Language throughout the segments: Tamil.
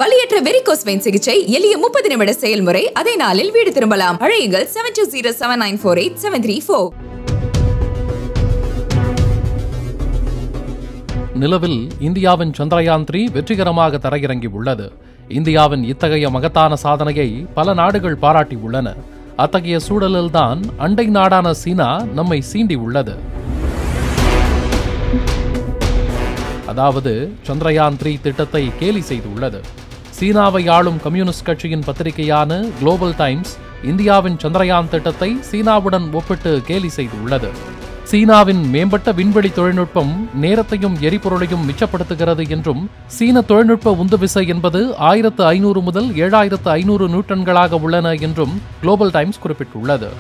வலியற்ற varicose vein சிகிச்சை எளிய 30 நிமிட செயல்முறை அதே நாளில் வீடு திரும்பலாம். அழையுங்கள் 7207948734. நிலவில் இந்தியாவின் சந்திரயான் 3 வெற்றிகரமாக தரையிறங்கி உள்ளது. இந்தியாவின் இத்தகைய மகத்தான சாதனையை பல நாடுகள் பாராட்டி உள்ளன. அத்தகைய சூழலில்தான் அண்டை நாடான சீனா நம்மை சீண்டி உள்ளது. அதாவது சந்திரயான் 3 திட்டத்தை கேலி செய்துள்ளது. சீனாவை ஆளும் கம்யூனிஸ்ட் கட்சியின் பத்திரிகையான குளோபல் டைம்ஸ் இந்தியாவின் சந்திரயான் திட்டத்தை சீனாவுடன் ஒப்பிட்டு கேலி செய்துள்ளது. சீனாவின் மேம்பட்ட விண்வெளி தொழில்நுட்பம் நேரத்தையும் எரிபொருளையும் மிச்சப்படுத்துகிறது என்றும், சீன தொழில்நுட்ப உந்துவிசை என்பது 1500 முதல் 7500 நியூட்டன்களாக உள்ளன என்றும் குளோபல் டைம்ஸ் குறிப்பிட்டுள்ளது.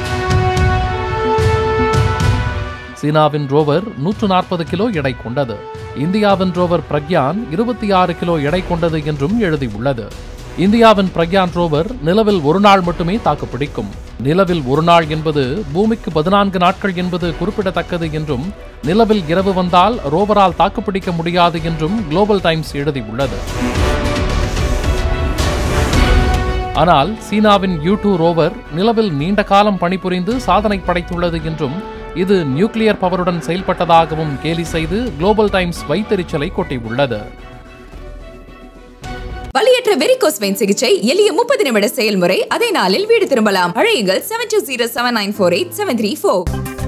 சீனாவின் ரோவர் 140 கிலோ எடை கொண்டது. இந்தியாவின் ரோவர் பிரக்யான் 26 கிலோ எடை கொண்டது என்றும் எழுதியுள்ளது. இந்தியாவின் பிரக்யான் ரோவர் நிலவில் ஒரு நாள் மட்டுமே தாக்குப்பிடிக்கும். நிலவில் ஒரு நாள் என்பது பூமிக்கு 14 நாட்கள் என்பது குறிப்பிடத்தக்கது என்றும், நிலவில் இரவு வந்தால் ரோவரால் தாக்குப்பிடிக்க முடியாது என்றும் குளோபல் டைம்ஸ் எழுதியுள்ளது. ஆனால் சீனாவின் U2 ரோவர் நிலவில் நீண்ட காலம் பணிபுரிந்து சாதனை படைத்துள்ளது என்றும், இது நியூக்ளியர் பவருடன் செயல்பட்டதாகவும் கேலி செய்து குளோபல் டைம்ஸ் வைத்தெரிச்சலை கொட்டியுள்ளது. வலியற்ற varicose vein சிகிச்சை எளிய 30 நிமிட செயல்முறை அதே நாளில் வீடு திரும்பலாம். அழையுங்கள் 7207948734.